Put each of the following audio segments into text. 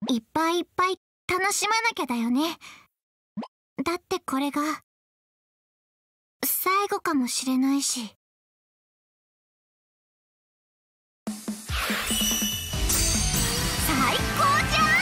いっぱいいっぱい楽しまなきゃだよね。だってこれが最後かもしれないし。最高じゃん。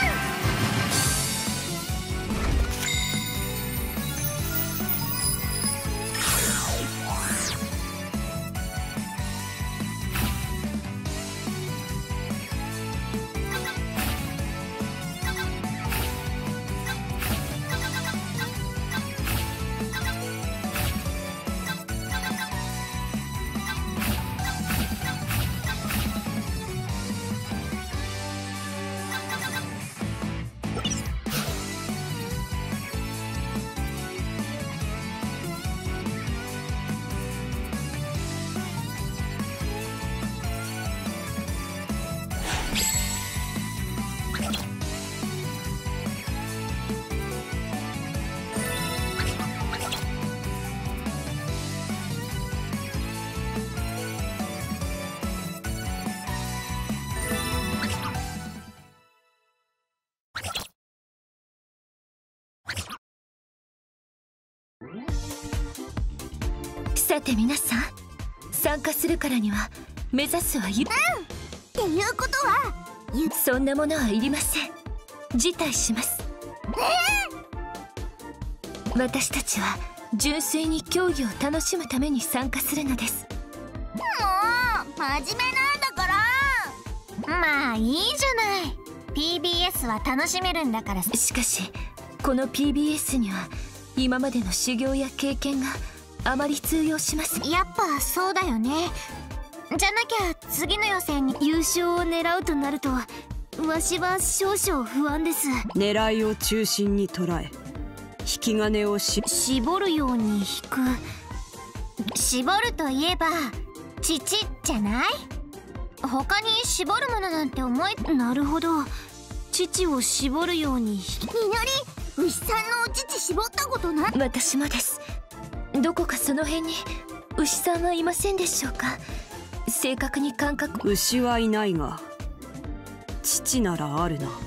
さて皆さん、参加するからには目指すはっていうことはそんなものはいりません。辞退します。私たちは純粋に競技を楽しむために参加するのです。 もう真面目なんだから。まあいいじゃない。 PBS は楽しめるんだから。 しかしこの PBS には今までの修行や経験があまり通用します。 やっぱそうだよね。じゃなきゃ次の予選に優勝を狙うとなると、わしは少々不安です。 狙いを中心に捉え、引き金を絞るように引く。 絞るといえば乳じゃない？他に絞るものなんてなるほど、乳を絞るように。 みのり、牛さんのお乳絞ったことない？ 私もです。どこかその辺に牛さんはいませんでしょうか。正確に感覚。 牛はいないが乳ならあるな。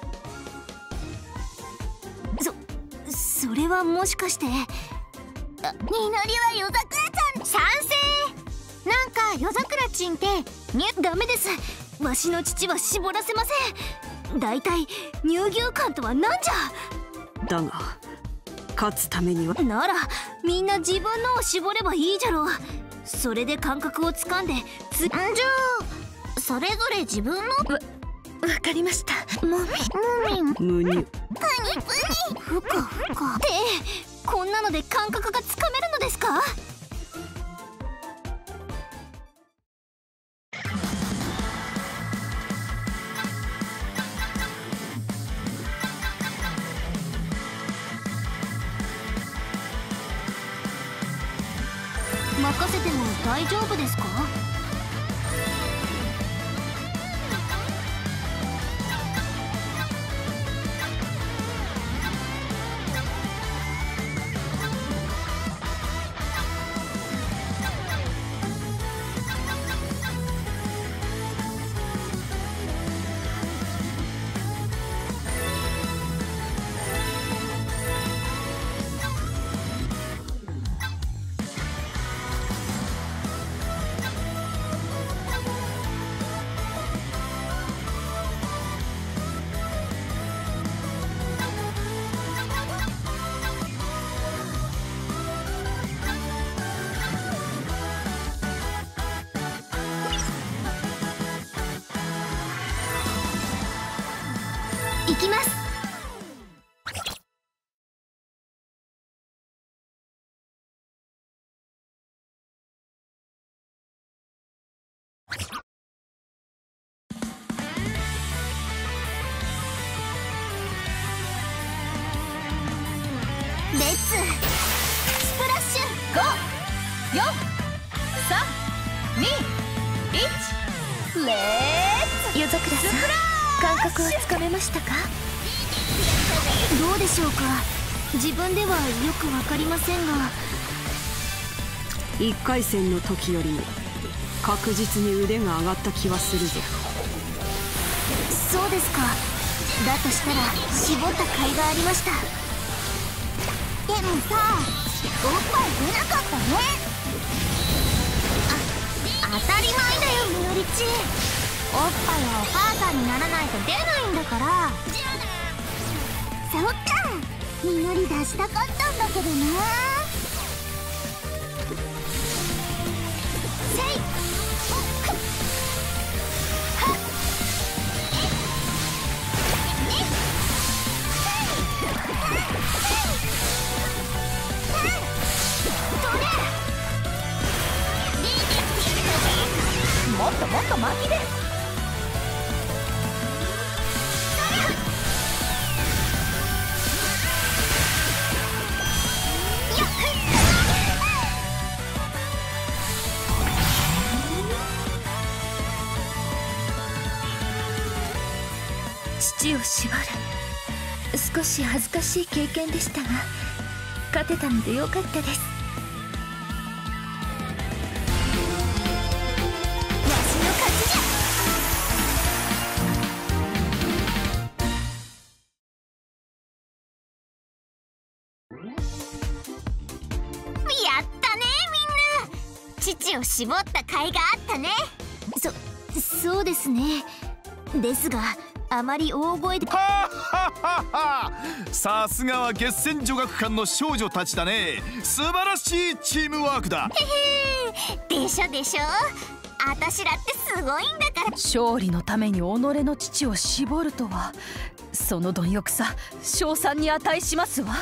それはもしかして。みのりは夜桜ちゃん賛成。なんか夜桜ちんってダメです。わしの乳は絞らせません。だいたい乳牛感とはなんじゃ。 だが勝つためにはならみんな自分のを絞ればいいじゃろう。それで感覚をつかんでじゃあそれぞれ自分の。 わかりました。 むにむにゅふかふかってこんなので感覚がつかめるのですか？任せても大丈夫ですか？行きます。 レッツスプラッシュ。 5、4、3、2、1、レッツ。夜桜さん、感覚をつかめましたか？ どうでしょうか。自分ではよくわかりませんが、 1回戦の時よりも確実に腕が上がった気はするぞ。 そうですか。 だとしたら絞った甲斐がありました。 でもさ、おっぱい出なかったね。当たり前だよみのりち。おっぱいはお母さんにならないと出ないんだから。 そっか、みのり出したかったんだけどな。せいもっともっと巻きで。父を縛る。少し恥ずかしい経験でしたが勝てたのでよかったです。 やったねみんな。父を絞った甲斐があったね。 そうですね。ですがあまり大声で。 さすがは決戦女学館の少女たちだね。素晴らしいチームワークだ。 でしょでしょ。あたしらってすごいんだから。 勝利のために己の父を絞るとは、その貪欲さ称賛に値しますわ。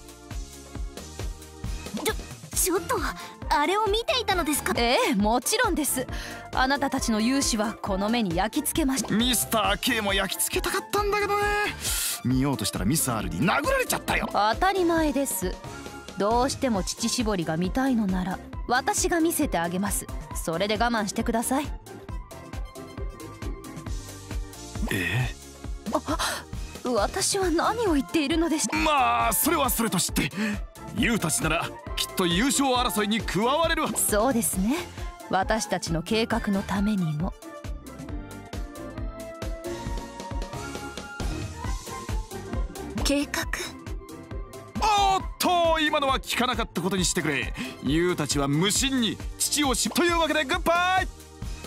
ちょっとあれを見ていたのですか？ ええ、もちろんです。あなたたちの勇姿はこの目に焼き付けました。 ミスター K も焼き付けたかったんだけどね。見ようとしたらミス R に殴られちゃったよ。 当たり前です。どうしても乳絞りが見たいのなら私が見せてあげます。それで我慢してください。私は何を言っているのでしょう。 まあそれはそれとして、ユウたちならきっと優勝争いに加われるわ。 そうですね。私たちの計画のためにも。計画？ おっと、今のは聞かなかったことにしてくれ。ユウたちは無心に父をというわけでグッバイ。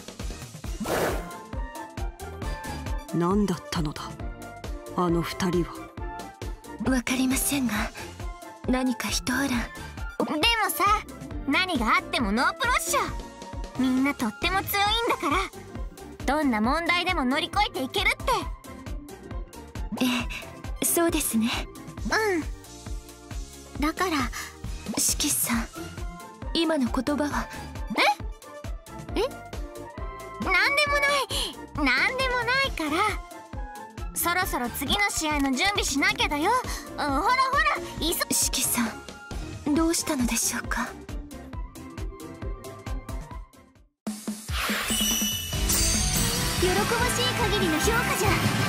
何だったのだあの二人は。 わかりませんが何か一波乱。 でもさ、何があってもノープロっしょ。みんなとっても強いんだから、どんな問題でも乗り越えていけるって。 そうですね。 だから四季さん、今の言葉は。 なんでもないから。そろそろ次の試合の準備しなきゃだよ。ほらほら、 四季さん、どうしたのでしょうか。 喜ばしい限りの評価じゃ。